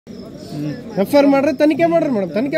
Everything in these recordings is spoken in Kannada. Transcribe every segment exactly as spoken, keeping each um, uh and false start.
ಎಫ್ ಐ ಆರ್ ಮಾಡ್ರಿ, ತನಿಖೆ ಮಾಡ್ರಿ ಮೇಡಮ್, ತನಿಖೆ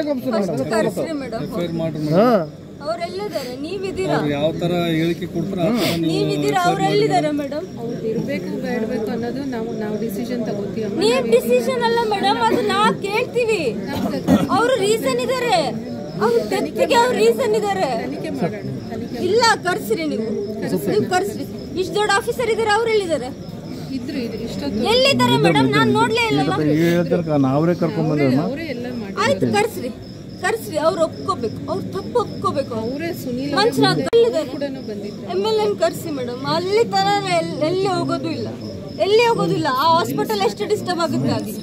ಅವರೆಲ್ಲಿದ್ದಾರೆ? ನೀವಿದ್ದೀರಾ? ಯಾವ ತರ ಹೇಳಿಕೆ ಕೊಡ್ತಾರ ನೀವಿದ್ದೀರಾ? ಅವರೆಲ್ಲಿದ್ದಾರೆ ಮೇಡಮ್? ಅವ್ರು ಇರಬೇಕು ಬೇಡಬೇಕು ಅನ್ನೋದು ನಾವು ನಾವು ಡಿಸಿಷನ್ ತಗೋತೀವಿ. ನೀವು ಡಿಸಿಷನ್ ಅಲ್ಲ ಮೇಡಮ್, ಅದು ನಾವು ಕೇಳ್ತೀವಿ. ಅವರು ರೀಸನ್ ಇದ್ದಾರೆ, ಅವ್ರ ಡೆತ್ಗೆ ಅವ್ರ ರೀಸನ್ ಇದ್ದಾರೆ. ಇಲ್ಲ ಕರ್ಸ್ರಿ, ನೀವು ನೀವು ಕರ್ಸ್ರಿ. ಇಷ್ಟು ದೊಡ್ಡ ಆಫೀಸರ್ ಇದ್ದಾರೆ, ಅವ್ರೆಲ್ಲಿದ್ದಾರೆ? ಇದ್ರು ಇಷ್ಟೊತ್ತು ಎಲ್ಲಿದ್ದಾರೆ ಮೇಡಮ್? ನಾನು ನೋಡ್ಲೇ ಇಲ್ಲ. ನಾವೇ ಕರ್ಕೊಂಡ್ ಬಂದೇವ. ಆಯ್ತು ಕರ್ಸ್ರಿ, ಕರ್ಸ್ರಿ. ಅವ್ರು ಒಪ್ಕೋಬೇಕು, ಅವ್ರು ತಪ್ಪು ಒಪ್ಕೋಬೇಕು. ಅವರೇ ಸುನೀಲ್ ಮಂಜುನಾಥ್ ಕೂಡ ಬಂದಿದ್ರು. ಎಮ್ ಎಲ್ ಎನ್ ಕರ್ಸಿ ಮೇಡಮ್. ಅಲ್ಲಿ ತರ ಎಲ್ಲಿ ಹೋಗೋದು ಇಲ್ಲ, ಎಲ್ಲಿ ಹೋಗೋದು ಇಲ್ಲ. ಆ ಹಾಸ್ಪಿಟಲ್ ಎಷ್ಟು ಡಿಸ್ಟರ್ಬ್ ಆಗುತ್ತೆ ಆಗಿ.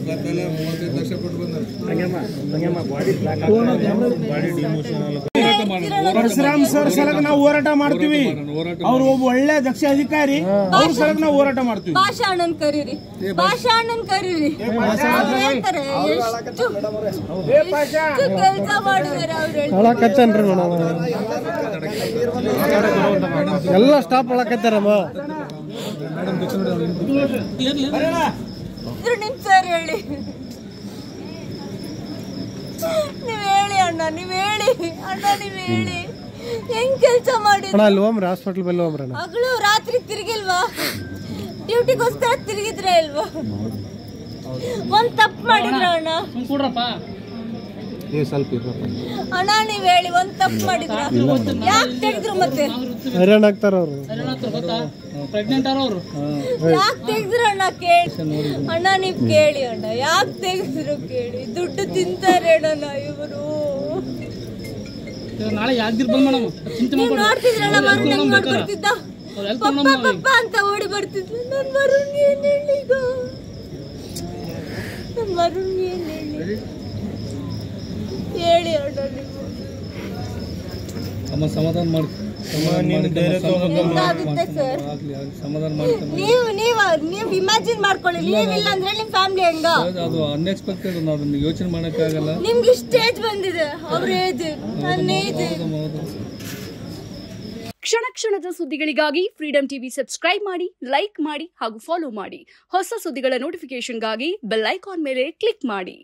ಪರಶುರಾಮ್ ಸರ್ ಸಲಗ ನಾವು ಹೋರಾಟ ಮಾಡ್ತೀವಿ. ಅವ್ರು ಒಬ್ಬ ಒಳ್ಳೆ ದಕ್ಷ ಅಧಿಕಾರಿ, ಅವ್ರ ಸಲಗ ನಾವು ಹೋರಾಟ ಮಾಡ್ತೀವಿ. ಭಾಷಾ ಅಣ್ಣನ್ ಕರೀರಿ, ಭಾಷಾ ಅಣ್ಣನ್ ಕರೀರಿ. ಹೇಳ್ತಾರೆ ಎಷ್ಟು ಕೆಲಸ ಮಾಡಿದಾರೆ ಅವ್ರು. ಎಲ್ಲ ಸ್ಟಾಪ್ ಒಳಕತ್ತಾರಮ್ಮ. ನಿಮ್ ಸರ್ ಹೇಳಿ, ನೀವ್ ಹೇಳಿ ಅಣ್ಣ, ನೀವ್ ಹೇಳಿ ಅಣ್ಣ, ನೀವ್ ಹೇಳಿ. ಹೆಂಗ್ ಕೆಲ್ಸ ಮಾಡಿ ಅಲ್ಲಿ ಹೋಮ್ರಿ, ಹಾಸ್ಪಿಟಲ್ ಬೆಲ್ಲ ಹೋಮ್ರಿ. ಹಗಲು ರಾತ್ರಿ ತಿರುಗಿಲ್ವಾ? ಡ್ಯೂಟಿಗೋಸ್ಕರ ತಿರುಗಿದ್ರ ಇಲ್ವಾ? ಒಂದ್ ತಪ್ಪು ಮಾಡಿದ್ರ ಅಣ್ಣ? ಅಣ್ಣ ನೀವ್ ಹೇಳಿ, ಒಂದ್ ತಪ್ಪು ಮಾಡಿದ್ರ? ಯಾಕೆ ತೆಗೆದ್ರು? ಮತ್ತೆ ಹೈರಾಣ ಆಗ್ತಾರ ಅವ್ರು, ಯಾಕೆ ತೆಗೆದ್ರು ಅಣ್ಣ? ಕೇಳಿ ಅಣ್ಣ, ನೀವ್ ಕೇಳಿ ಅಣ್ಣ, ಯಾಕೆ ತೆಗೆದ್ರು ಕೇಳಿ. ದುಡ್ಡು ತಿಂತಾರೆ ಅಣ್ಣ ಇವರು. ನೀವ್ ನೋಡ್ತಿದ್ರಣ್ಣ, ವರುಣ್ ಹೆಂಗ್ ಮಾಡ್ಕೊಡ್ತಿದ್ದ? ಪಪ್ಪ ಪಪ್ಪ ಅಂತ ಓಡಿ ಬರ್ತಿದ್ಲು. ನನ್ ವರುಣ್ ಏನ್ ಹೇಳಿ ಈಗ? ನನ್ ವರುಣ್ ಏನ್ ಹೇಳಿ? ಹೇಳಿ ಅಣ್ಣ ನೀವು. ಸಮಾಧಾನ ಮಾಡಿ ನೀವು ನೀವು ನೀವು ಇಮ್ಯಾಜಿನ್ ಮಾಡ್ಕೊಳ್ಳಿ. ನೀವಿಲ್ಲ ಅಂದ್ರೆ ನಿಮ್ ಫ್ಯಾಮಿಲಿ ಹೆಂಗ? ಅದು ಅನ್ಎಕ್ಸ್ಪೆಕ್ಟೆಡ್, ಅದನ್ನ ಯೋಚನೆ ಮಾಡಕ್ಕಾಗಲ್ಲ. ನಿಮ್ಗೆ ಸ್ಟೇಜ್ ಬಂದಿದೆ, ಅವ್ರ ಏಜ್ ನನ್ನ ಏಜ್. ಕ್ಷಣ ಕ್ಷಣದ ಸುದ್ದಿಗಳಿಗಾಗಿ ಫ್ರೀಡಂ ಟಿವಿ ಸಬ್ಸ್ಕ್ರೈಬ್ ಮಾಡಿ, ಲೈಕ್ ಮಾಡಿ ಹಾಗೂ ಫಾಲೋ ಮಾಡಿ. ಹೊಸ ಸುದ್ದಿಗಳ ನೋಟಿಫಿಕೇಶನ್ಗಾಗಿ ಬೆಲ್ ಐಕಾನ್ ಮೇಲೆ ಕ್ಲಿಕ್ ಮಾಡಿ.